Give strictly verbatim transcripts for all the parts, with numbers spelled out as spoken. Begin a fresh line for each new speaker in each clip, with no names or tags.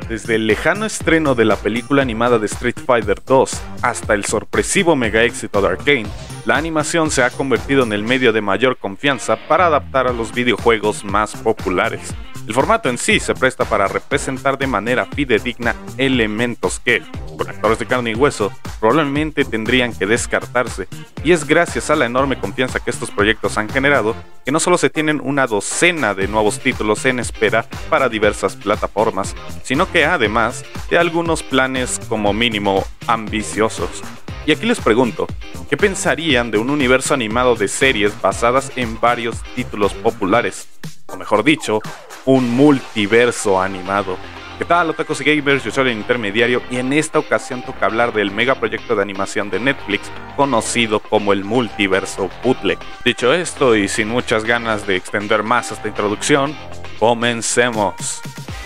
Desde el lejano estreno de la película animada de Street Fighter dos hasta el sorpresivo mega éxito de Arcane, la animación se ha convertido en el medio de mayor confianza para adaptar a los videojuegos más populares. El formato en sí se presta para representar de manera fidedigna elementos que, con actores de carne y hueso, probablemente tendrían que descartarse, y es gracias a la enorme confianza que estos proyectos han generado que no solo se tienen una docena de nuevos títulos en espera para diversas plataformas, sino que además de algunos planes como mínimo ambiciosos. Y aquí les pregunto, ¿qué pensarían de un universo animado de series basadas en varios títulos populares? O mejor dicho, un multiverso animado. ¿Qué tal, otakus y gamers? Yo soy el intermediario y en esta ocasión toca hablar del megaproyecto de animación de Netflix conocido como el multiverso bootleg. Dicho esto y sin muchas ganas de extender más esta introducción, comencemos.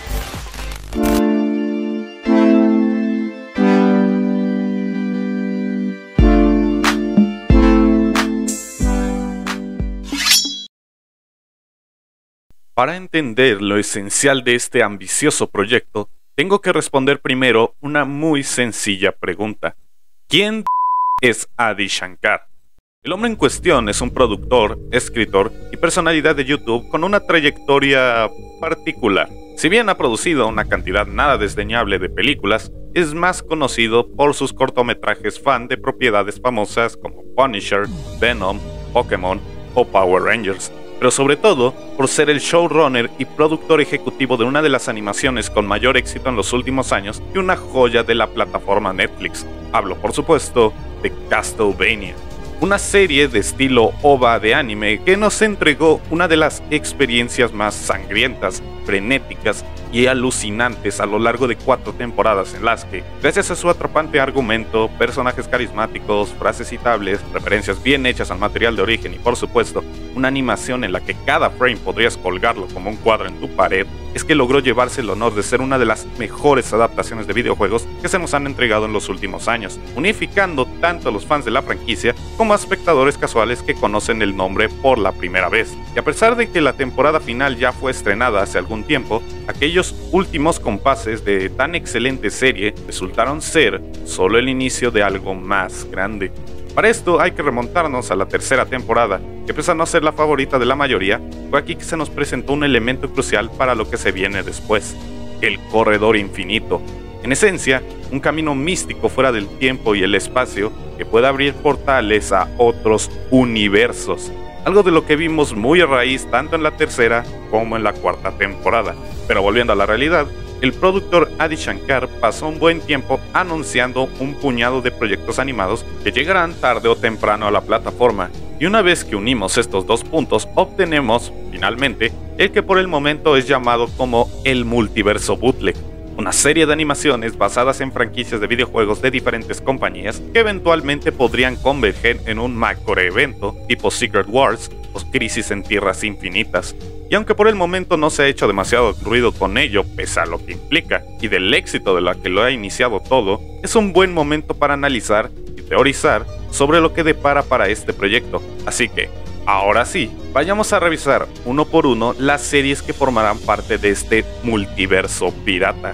Para entender lo esencial de este ambicioso proyecto, tengo que responder primero una muy sencilla pregunta. ¿Quién es Adi Shankar? El hombre en cuestión es un productor, escritor y personalidad de YouTube con una trayectoria particular. Si bien ha producido una cantidad nada desdeñable de películas, es más conocido por sus cortometrajes fan de propiedades famosas como Punisher, Venom, Pokémon o Power Rangers, pero sobre todo por ser el showrunner y productor ejecutivo de una de las animaciones con mayor éxito en los últimos años y una joya de la plataforma Netflix. Hablo, por supuesto, de Castlevania, una serie de estilo ova de anime que nos entregó una de las experiencias más sangrientas, frenéticas y alucinantes a lo largo de cuatro temporadas en las que, gracias a su atrapante argumento, personajes carismáticos, frases citables, referencias bien hechas al material de origen y por supuesto, una animación en la que cada frame podrías colgarlo como un cuadro en tu pared, es que logró llevarse el honor de ser una de las mejores adaptaciones de videojuegos que se nos han entregado en los últimos años, unificando tanto a los fans de la franquicia como a espectadores casuales que conocen el nombre por la primera vez. Y a pesar de que la temporada final ya fue estrenada hace algún tiempo, aquellos últimos compases de tan excelente serie resultaron ser solo el inicio de algo más grande. Para esto hay que remontarnos a la tercera temporada, que pese a no ser la favorita de la mayoría, fue aquí que se nos presentó un elemento crucial para lo que se viene después: el corredor infinito. En esencia, un camino místico fuera del tiempo y el espacio que puede abrir portales a otros universos. Algo de lo que vimos muy a raíz tanto en la tercera como en la cuarta temporada. Pero volviendo a la realidad, el productor Adi Shankar pasó un buen tiempo anunciando un puñado de proyectos animados que llegarán tarde o temprano a la plataforma. Y una vez que unimos estos dos puntos, obtenemos, finalmente, el que por el momento es llamado como el multiverso bootleg. Una serie de animaciones basadas en franquicias de videojuegos de diferentes compañías que eventualmente podrían converger en un macroevento tipo Secret Wars o Crisis en Tierras Infinitas. Y aunque por el momento no se ha hecho demasiado ruido con ello, pese a lo que implica y del éxito de la que lo ha iniciado todo, es un buen momento para analizar y teorizar sobre lo que depara para este proyecto. Así que, ahora sí, vayamos a revisar uno por uno las series que formarán parte de este multiverso pirata.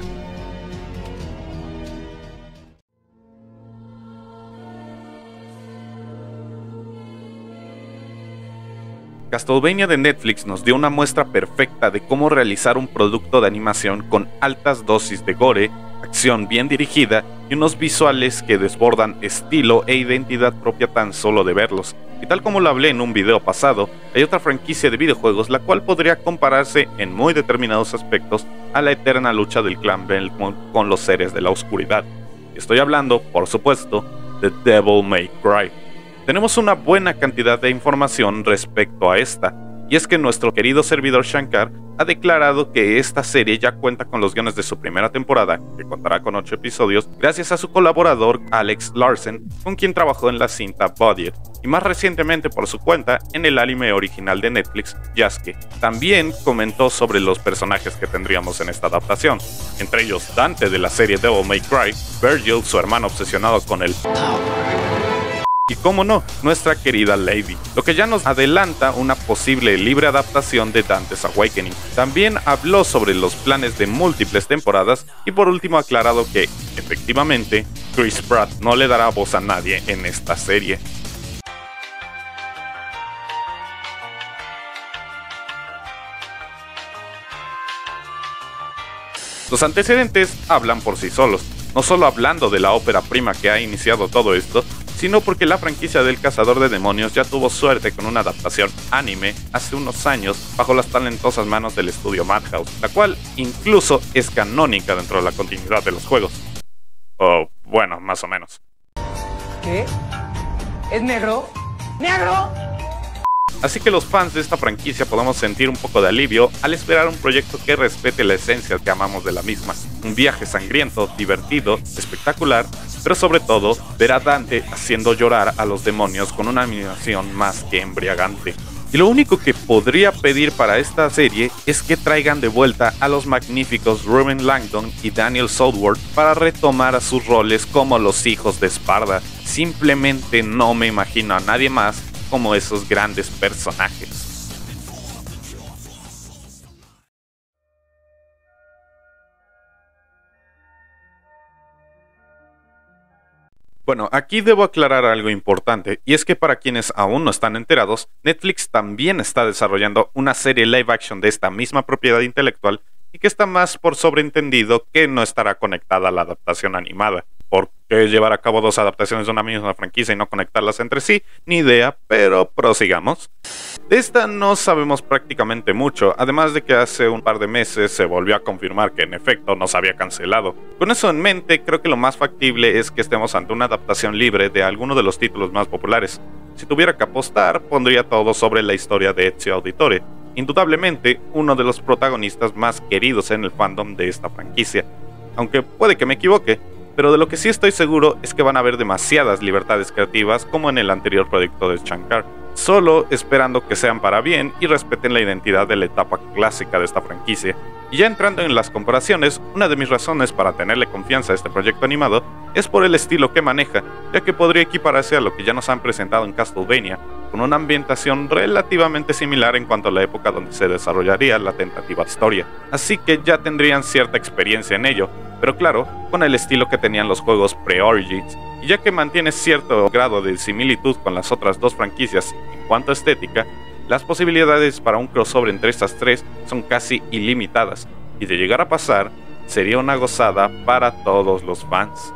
Castlevania de Netflix nos dio una muestra perfecta de cómo realizar un producto de animación con altas dosis de gore, acción bien dirigida y unos visuales que desbordan estilo e identidad propia tan solo de verlos. Y tal como lo hablé en un video pasado, hay otra franquicia de videojuegos la cual podría compararse en muy determinados aspectos a la eterna lucha del clan Belmont con los seres de la oscuridad. Estoy hablando, por supuesto, de Devil May Cry. Tenemos una buena cantidad de información respecto a esta, y es que nuestro querido servidor Shankar ha declarado que esta serie ya cuenta con los guiones de su primera temporada, que contará con ocho episodios, gracias a su colaborador Alex Larsen, con quien trabajó en la cinta Budget, y más recientemente por su cuenta en el anime original de Netflix, Yasuke. También comentó sobre los personajes que tendríamos en esta adaptación, entre ellos Dante de la serie Devil May Cry, Virgil, su hermano obsesionado con el Y cómo no, nuestra querida Lady, lo que ya nos adelanta una posible libre adaptación de Dante's Awakening. También habló sobre los planes de múltiples temporadas y por último ha aclarado que, efectivamente, Chris Pratt no le dará voz a nadie en esta serie. Los antecedentes hablan por sí solos, no solo hablando de la ópera prima que ha iniciado todo esto, sino porque la franquicia del Cazador de Demonios ya tuvo suerte con una adaptación anime hace unos años bajo las talentosas manos del estudio Madhouse, la cual incluso es canónica dentro de la continuidad de los juegos. O bueno, más o menos.
¿Qué? ¿Es negro? ¡Negro!
Así que los fans de esta franquicia podemos sentir un poco de alivio al esperar un proyecto que respete la esencia que amamos de la misma. Un viaje sangriento, divertido, espectacular, pero sobre todo ver a Dante haciendo llorar a los demonios con una animación más que embriagante. Y lo único que podría pedir para esta serie es que traigan de vuelta a los magníficos Ruben Langdon y Daniel Southworth para retomar a sus roles como los hijos de Esparda. Simplemente no me imagino a nadie más como esos grandes personajes. Bueno, aquí debo aclarar algo importante, y es que para quienes aún no están enterados, Netflix también está desarrollando una serie live action de esta misma propiedad intelectual y que está más por sobreentendido que no estará conectada a la adaptación animada. ¿Por qué llevar a cabo dos adaptaciones de una misma franquicia y no conectarlas entre sí? Ni idea, pero prosigamos. De esta no sabemos prácticamente mucho, además de que hace un par de meses se volvió a confirmar que en efecto no se había cancelado. Con eso en mente, creo que lo más factible es que estemos ante una adaptación libre de alguno de los títulos más populares. Si tuviera que apostar, pondría todo sobre la historia de Ezio Auditore, indudablemente uno de los protagonistas más queridos en el fandom de esta franquicia. Aunque puede que me equivoque, pero de lo que sí estoy seguro es que van a haber demasiadas libertades creativas como en el anterior proyecto de Shankar, solo esperando que sean para bien y respeten la identidad de la etapa clásica de esta franquicia. Y ya entrando en las comparaciones, una de mis razones para tenerle confianza a este proyecto animado es por el estilo que maneja, ya que podría equipararse a lo que ya nos han presentado en Castlevania, con una ambientación relativamente similar en cuanto a la época donde se desarrollaría la tentativa historia. Así que ya tendrían cierta experiencia en ello, pero claro, con el estilo que tenían los juegos pre-Origins, y ya que mantiene cierto grado de similitud con las otras dos franquicias en cuanto a estética, las posibilidades para un crossover entre estas tres son casi ilimitadas, y de llegar a pasar, sería una gozada para todos los fans.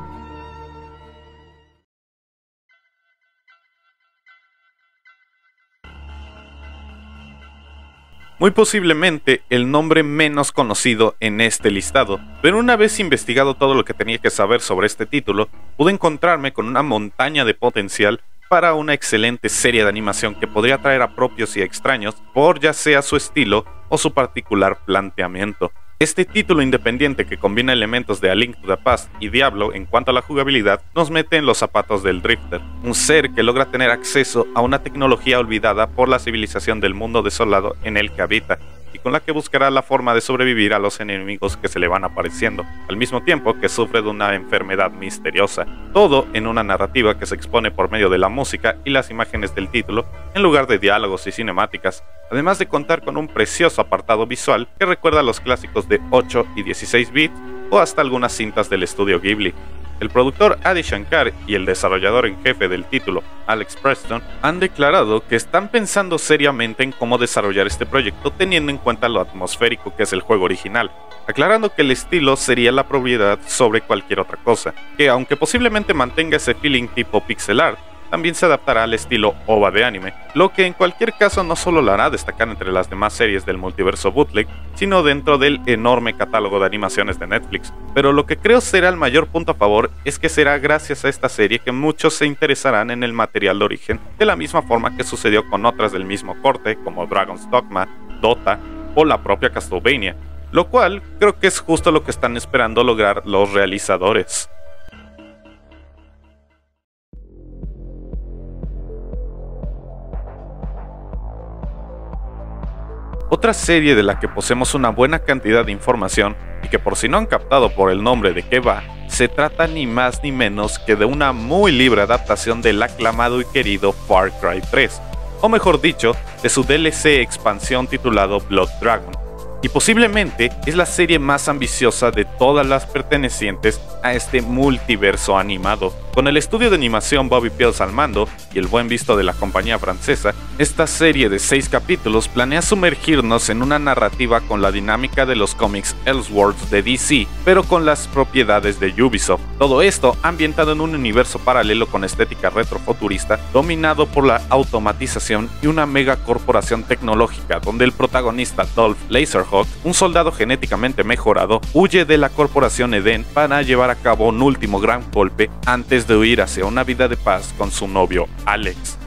Muy posiblemente el nombre menos conocido en este listado, pero una vez investigado todo lo que tenía que saber sobre este título, pude encontrarme con una montaña de potencial para una excelente serie de animación que podría atraer a propios y extraños por ya sea su estilo o su particular planteamiento. Este título independiente que combina elementos de A Link to the Past y Diablo en cuanto a la jugabilidad nos mete en los zapatos del Drifter, un ser que logra tener acceso a una tecnología olvidada por la civilización del mundo desolado en el que habita, y con la que buscará la forma de sobrevivir a los enemigos que se le van apareciendo, al mismo tiempo que sufre de una enfermedad misteriosa. Todo en una narrativa que se expone por medio de la música y las imágenes del título, en lugar de diálogos y cinemáticas, además de contar con un precioso apartado visual que recuerda a los clásicos de ocho y dieciséis bits o hasta algunas cintas del estudio Ghibli. El productor Adi Shankar y el desarrollador en jefe del título, Alex Preston, han declarado que están pensando seriamente en cómo desarrollar este proyecto teniendo en cuenta lo atmosférico que es el juego original, aclarando que el estilo sería la prioridad sobre cualquier otra cosa, que aunque posiblemente mantenga ese feeling tipo pixel art, también se adaptará al estilo O V A de anime, lo que en cualquier caso no solo lo hará destacar entre las demás series del multiverso bootleg, sino dentro del enorme catálogo de animaciones de Netflix. Pero lo que creo será el mayor punto a favor es que será gracias a esta serie que muchos se interesarán en el material de origen, de la misma forma que sucedió con otras del mismo corte como Dragon's Dogma, Dota o la propia Castlevania, lo cual creo que es justo lo que están esperando lograr los realizadores. Otra serie de la que poseemos una buena cantidad de información y que por si no han captado por el nombre de qué va, se trata ni más ni menos que de una muy libre adaptación del aclamado y querido Far Cry tres, o mejor dicho, de su D L C expansión titulado Blood Dragon, y posiblemente es la serie más ambiciosa de todas las pertenecientes a este multiverso animado. Con el estudio de animación Bobby Pills al mando y el buen visto de la compañía francesa, esta serie de seis capítulos planea sumergirnos en una narrativa con la dinámica de los cómics Elseworlds de D C, pero con las propiedades de Ubisoft. Todo esto ambientado en un universo paralelo con estética retrofuturista, dominado por la automatización y una megacorporación tecnológica, donde el protagonista Dolph Laserhawk, un soldado genéticamente mejorado, huye de la corporación Eden para llevar a cabo un último gran golpe antes de huir hacia una vida de paz con su novio Alex.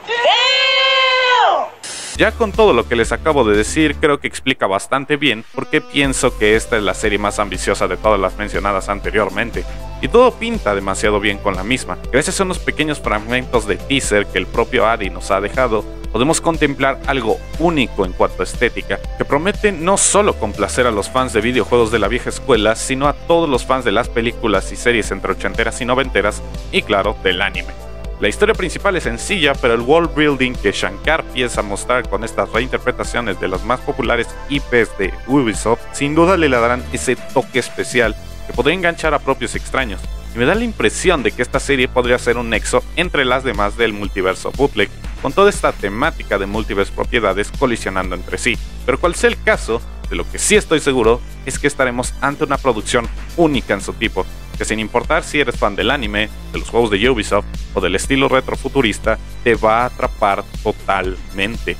Ya con todo lo que les acabo de decir, creo que explica bastante bien por qué pienso que esta es la serie más ambiciosa de todas las mencionadas anteriormente, y todo pinta demasiado bien con la misma. Gracias a unos pequeños fragmentos de teaser que el propio Adi nos ha dejado, podemos contemplar algo único en cuanto a estética, que promete no solo complacer a los fans de videojuegos de la vieja escuela, sino a todos los fans de las películas y series entre ochenteras y noventeras, y claro, del anime. La historia principal es sencilla, pero el world building que Shankar piensa mostrar con estas reinterpretaciones de las más populares I Ps de Ubisoft, sin duda le darán ese toque especial que podría enganchar a propios extraños. Y me da la impresión de que esta serie podría ser un nexo entre las demás del multiverso bootleg, con toda esta temática de múltiples propiedades colisionando entre sí. Pero cual sea el caso, de lo que sí estoy seguro es que estaremos ante una producción única en su tipo, que sin importar si eres fan del anime, de los juegos de Ubisoft o del estilo retrofuturista, te va a atrapar totalmente.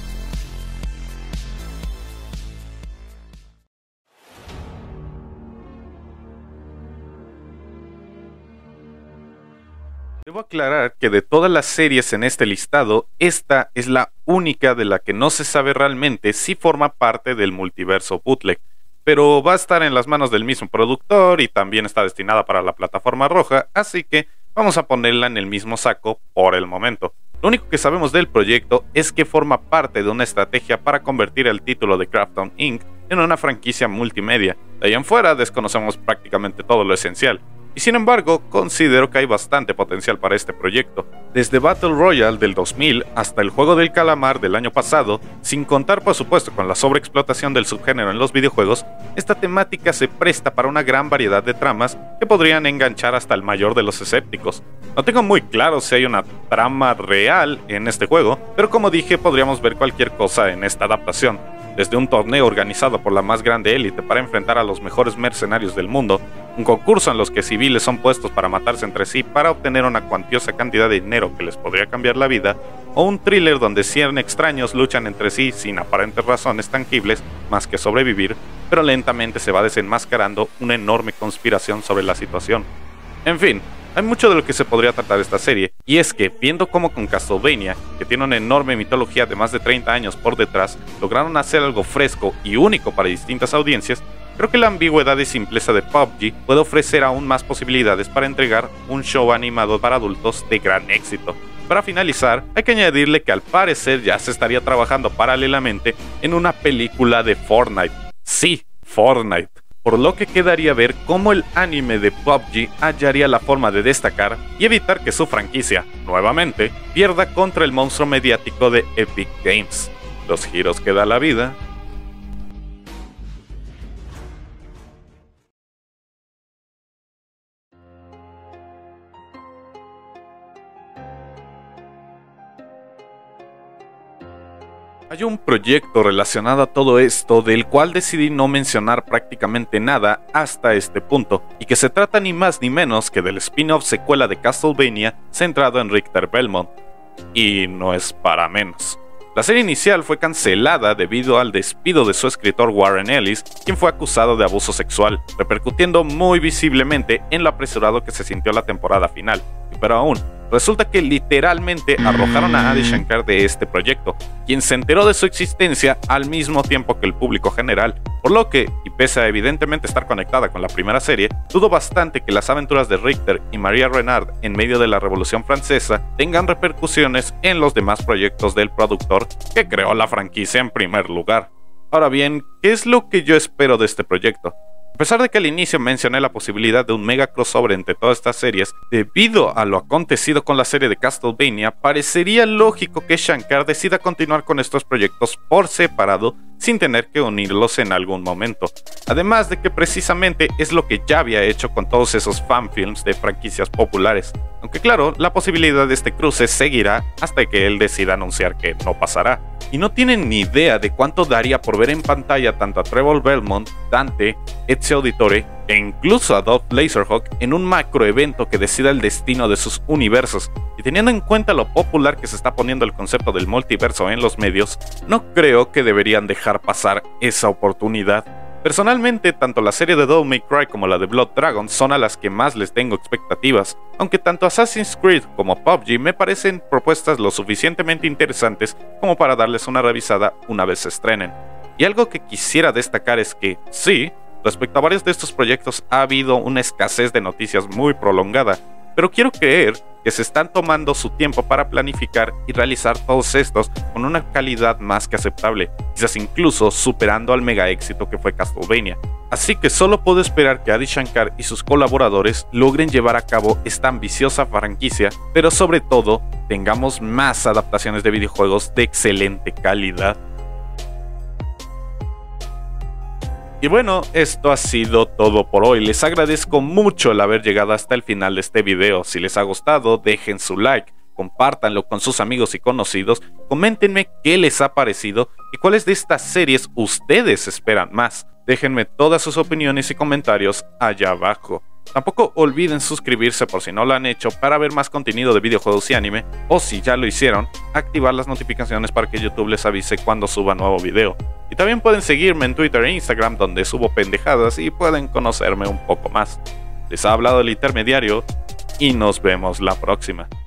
Debo aclarar que de todas las series en este listado, esta es la única de la que no se sabe realmente si forma parte del multiverso bootleg, pero va a estar en las manos del mismo productor y también está destinada para la plataforma roja, así que vamos a ponerla en el mismo saco por el momento. Lo único que sabemos del proyecto es que forma parte de una estrategia para convertir el título de Crackdown incorporated en una franquicia multimedia. De ahí en fuera desconocemos prácticamente todo lo esencial. Y sin embargo, considero que hay bastante potencial para este proyecto. Desde Battle Royale del dos mil hasta el juego del calamar del año pasado, sin contar por supuesto con la sobreexplotación del subgénero en los videojuegos, esta temática se presta para una gran variedad de tramas que podrían enganchar hasta el mayor de los escépticos. No tengo muy claro si hay una trama real en este juego, pero como dije, podríamos ver cualquier cosa en esta adaptación. Desde un torneo organizado por la más grande élite para enfrentar a los mejores mercenarios del mundo, un concurso en los que civiles son puestos para matarse entre sí para obtener una cuantiosa cantidad de dinero que les podría cambiar la vida, o un thriller donde cien extraños luchan entre sí sin aparentes razones tangibles más que sobrevivir, pero lentamente se va desenmascarando una enorme conspiración sobre la situación. En fin, hay mucho de lo que se podría tratar esta serie, y es que, viendo cómo con Castlevania, que tiene una enorme mitología de más de treinta años por detrás, lograron hacer algo fresco y único para distintas audiencias, creo que la ambigüedad y simpleza de P U B G puede ofrecer aún más posibilidades para entregar un show animado para adultos de gran éxito. Para finalizar, hay que añadirle que al parecer ya se estaría trabajando paralelamente en una película de Fortnite. Sí, Fortnite. Por lo que quedaría ver cómo el anime de P U B G hallaría la forma de destacar y evitar que su franquicia, nuevamente, pierda contra el monstruo mediático de Epic Games. Los giros que da la vida. Hay un proyecto relacionado a todo esto del cual decidí no mencionar prácticamente nada hasta este punto, y que se trata ni más ni menos que del spin-off secuela de Castlevania centrado en Richter Belmont. Y no es para menos. La serie inicial fue cancelada debido al despido de su escritor Warren Ellis, quien fue acusado de abuso sexual, repercutiendo muy visiblemente en lo apresurado que se sintió la temporada final. Pero aún, resulta que literalmente arrojaron a Adi Shankar de este proyecto, quien se enteró de su existencia al mismo tiempo que el público general, por lo que, y pese a evidentemente estar conectada con la primera serie, dudo bastante que las aventuras de Richter y Maria Renard en medio de la Revolución Francesa tengan repercusiones en los demás proyectos del productor que creó la franquicia en primer lugar. Ahora bien, ¿qué es lo que yo espero de este proyecto? A pesar de que al inicio mencioné la posibilidad de un mega crossover entre todas estas series, debido a lo acontecido con la serie de Castlevania, parecería lógico que Shankar decida continuar con estos proyectos por separado sin tener que unirlos en algún momento. Además de que precisamente es lo que ya había hecho con todos esos fanfilms de franquicias populares. Aunque claro, la posibilidad de este cruce seguirá hasta que él decida anunciar que no pasará. Y no tienen ni idea de cuánto daría por ver en pantalla tanto a Trevor Belmont, Dante, Ezio Auditore e incluso a Dolph Laserhawk en un macroevento que decida el destino de sus universos. Y teniendo en cuenta lo popular que se está poniendo el concepto del multiverso en los medios, no creo que deberían dejar pasar esa oportunidad. Personalmente, tanto la serie de Devil May Cry como la de Blood Dragon son a las que más les tengo expectativas, aunque tanto Assassin's Creed como P U B G me parecen propuestas lo suficientemente interesantes como para darles una revisada una vez se estrenen. Y algo que quisiera destacar es que, sí, respecto a varios de estos proyectos ha habido una escasez de noticias muy prolongada, pero quiero creer que se están tomando su tiempo para planificar y realizar todos estos con una calidad más que aceptable, quizás incluso superando al mega éxito que fue Castlevania. Así que solo puedo esperar que Adi Shankar y sus colaboradores logren llevar a cabo esta ambiciosa franquicia, pero sobre todo tengamos más adaptaciones de videojuegos de excelente calidad. Y bueno, esto ha sido todo por hoy. Les agradezco mucho el haber llegado hasta el final de este video. Si les ha gustado, dejen su like, compártanlo con sus amigos y conocidos, coméntenme qué les ha parecido y cuáles de estas series ustedes esperan más. Déjenme todas sus opiniones y comentarios allá abajo. Tampoco olviden suscribirse por si no lo han hecho para ver más contenido de videojuegos y anime, o si ya lo hicieron, activar las notificaciones para que YouTube les avise cuando suba nuevo video. Y también pueden seguirme en Twitter e Instagram, donde subo pendejadas y pueden conocerme un poco más. Les ha hablado el intermediario y nos vemos la próxima.